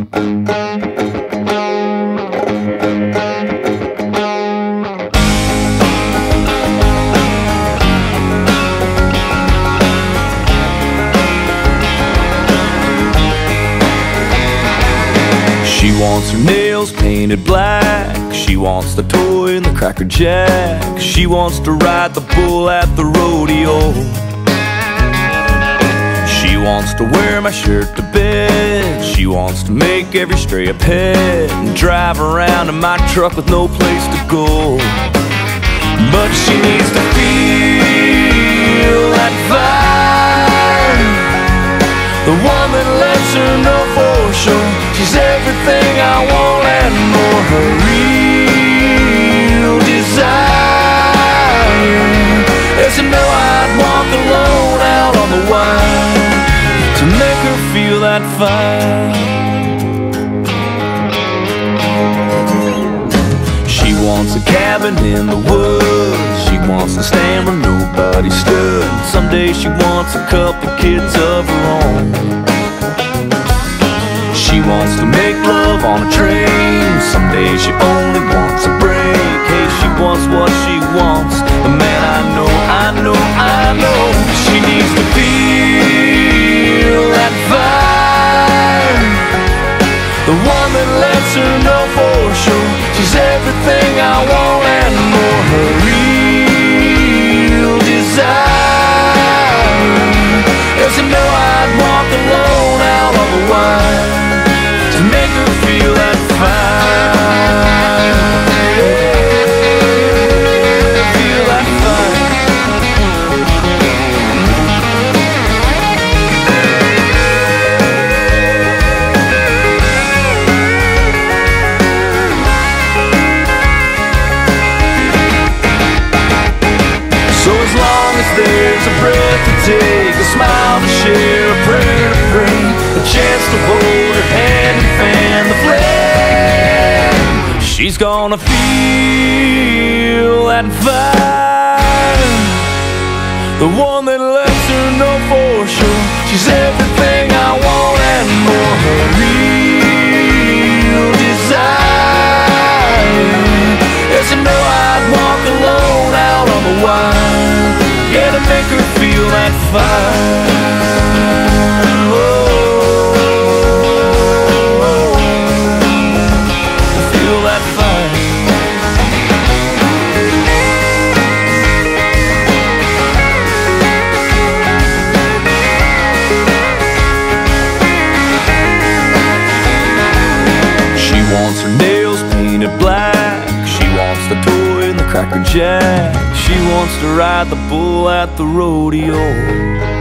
She wants her nails painted black. She wants the toy and the Cracker Jack. She wants to ride the bull at the rodeo. She wants to wear my shirt to bed. She wants to make every stray a pet and drive around in my truck with no place to go. But she needs to feel that fire, the one that lets her know for sure she's everything I want and more. Her real desire is to know I'd walk alone out on the wild to make her feel that fire. She wants a cabin in the woods. She wants to stand where nobody stood. Someday she wants a couple kids of her own. She wants to make love on a train. Someday she only wants a break. Hey, she wants what she wants. But man, I know she needs to feel that fire, the one that lets her know for sure she's everything I want and more. Her real desire is to know I'd walk alone out on the wild to make her feel that fire. Yeah, feel that fire. So as long as there's a breath to take, a smile to share, a prayer to pray, a chance to hold her hand and fan the flame, she's gonna feel that fire, the one that lets her know for sure she's everything I want and more. Her real desire is to know I'd walk alone out on the wild, yeah, to make her feel that fire. Feel that fire. She wants her nails painted black. She wants the toy and the Cracker Jack. She wants to ride the bull at the rodeo.